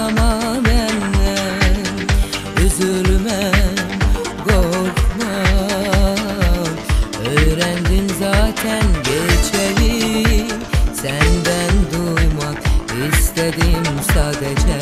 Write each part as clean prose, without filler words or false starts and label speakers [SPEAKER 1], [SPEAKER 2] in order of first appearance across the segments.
[SPEAKER 1] Ağlama benden, üzülme, korkma. Öğrendin zaten geçeli, senden duymak istedim sadece.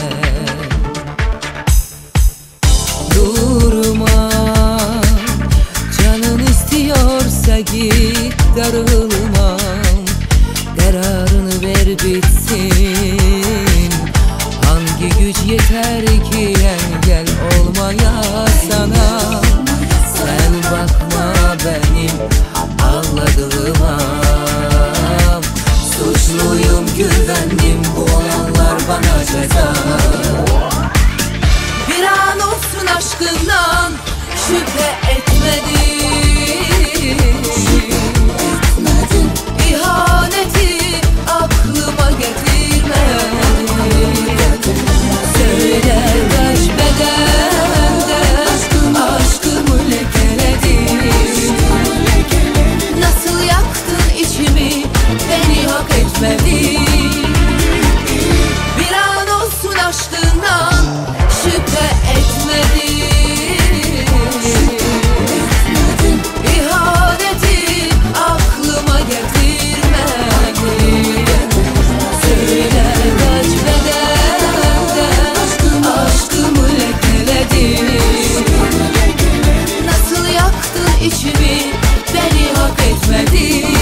[SPEAKER 1] Durma, canın istiyorsa git, darılma. Kararını ver bitsin. Hangi güç yeter ki engel olmaya sana? Sen bakma benim ağladığıma. Suçluyum, güvendim, bu olanlar bana ceza. Bir an olsun aşkından şüphe etmedim. İhaneti aklıma getirme. Söyler kaç bedende aşkımı lekeledin. Nasıl yaktın içimi, beni hak etmedin. Bir an olsun aşkından şüphe etmedim. İhaneti aklıma getirme. Söyler kaç bedende aşkımı lekeledin. Nasıl yaktın içimi, beni hak etmedin.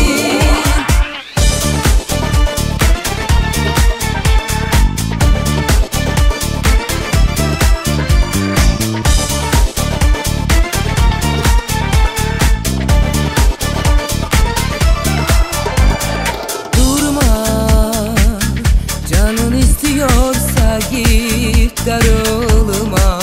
[SPEAKER 1] Git, darılma.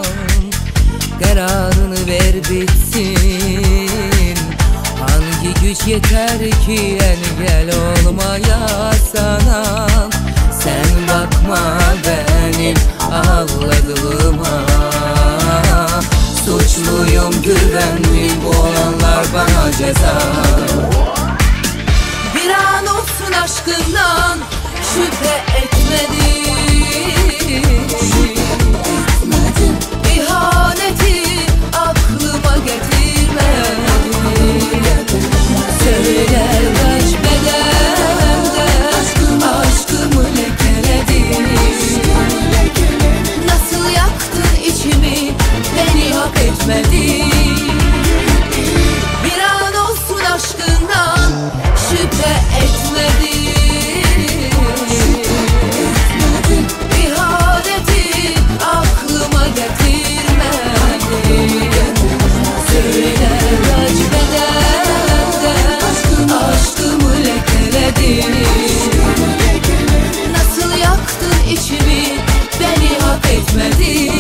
[SPEAKER 1] Kararını ver bitsin. Hangi güç yeter ki engel olmaya sana? Sen bakma benim ağladığıma. Suçluyum, güvendim, bu olanlar bana ceza. Bir an olsun aşkından şüphe etmedim. İhaneti aklıma getirme. Söyler kaç bedende aşkımı lekeledin. Nasıl yaktın içimi, beni hak etmedin. Bir an olsun aşkından şüphe etmedim. İhaneti aklıma getirme. Söyler kaç bedende aşkımı lekeledin. Nasıl yaktın içimi, beni hak etmedin.